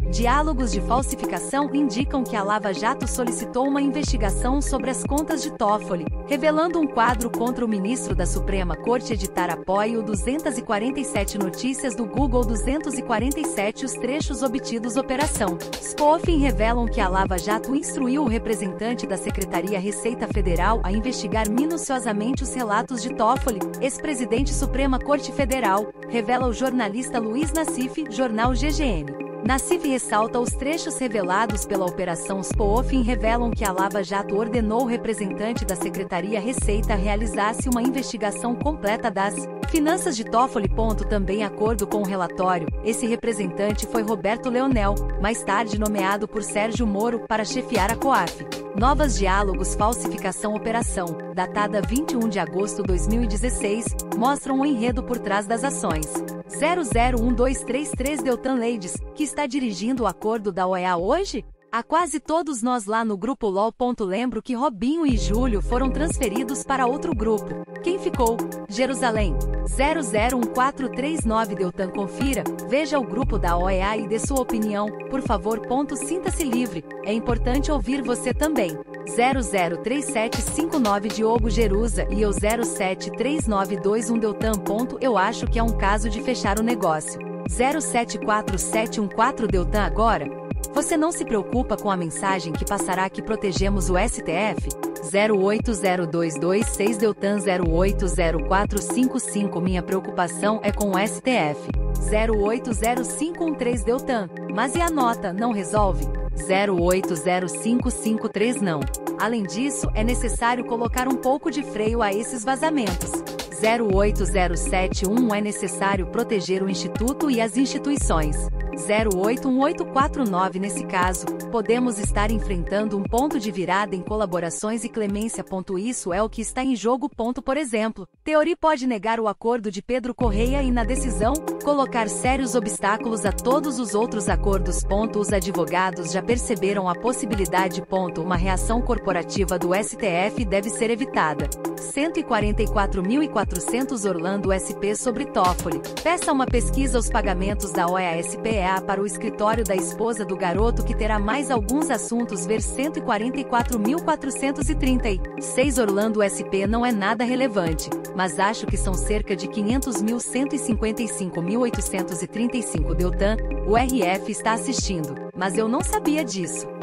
Diálogos de falsificação indicam que a Lava Jato solicitou uma investigação sobre as contas de Toffoli, revelando um quadro contra o ministro da Suprema Corte. Editar apoio 247 notícias do Google 247 Os trechos obtidos. Operação Spoofing revelam que a Lava Jato instruiu o representante da Secretaria Receita Federal a investigar minuciosamente os relatos de Toffoli, ex-presidente Suprema Corte Federal, revela o jornalista Luiz Nassif, jornal GGN. Nassif ressalta os trechos revelados pela Operação Spoofing revelam que a Lava Jato ordenou o representante da Secretaria Receita realizasse uma investigação completa das finanças de Toffoli. Também acordo com o relatório, esse representante foi Roberto Leonel, mais tarde nomeado por Sérgio Moro para chefiar a COAF. Novas diálogos falsificação operação, datada 21 de agosto de 2016, mostram o enredo por trás das ações. 001233 Deltan Ladies, que está dirigindo o acordo da OEA hoje? A quase todos nós lá no grupo LOL. Lembro que Robinho e Júlio foram transferidos para outro grupo. Quem ficou? Jerusalém. 001439 Deltan confira, veja o grupo da OEA e dê sua opinião, por favor. Sinta-se livre, é importante ouvir você também. 003759 Diogo Jerusa e eu 073921 Deltan. Eu acho que é um caso de fechar o negócio. 074714 Deltan agora? Você não se preocupa com a mensagem que passará que protegemos o STF? 080226 Deltan 080455 Minha preocupação é com o STF. 080513 Deltan, mas e a nota, não resolve? 080553 não. Além disso, é necessário colocar um pouco de freio a esses vazamentos. 08071 é necessário proteger o Instituto e as instituições. 081849 Nesse caso, podemos estar enfrentando um ponto de virada em colaborações e clemência. Isso é o que está em jogo. Por exemplo, Teori pode negar o acordo de Pedro Correia e, na decisão, colocar sérios obstáculos a todos os outros acordos. Os advogados já perceberam a possibilidade. Uma reação corporativa do STF deve ser evitada. 144.400 Orlando SP sobre Toffoli. Peça uma pesquisa os pagamentos da OEA-SPEA para o escritório da esposa do garoto que terá mais alguns assuntos. Ver 144.436 Orlando SP não é nada relevante, mas acho que são cerca de 500.155.835 Deltan, o RF está assistindo, mas eu não sabia disso.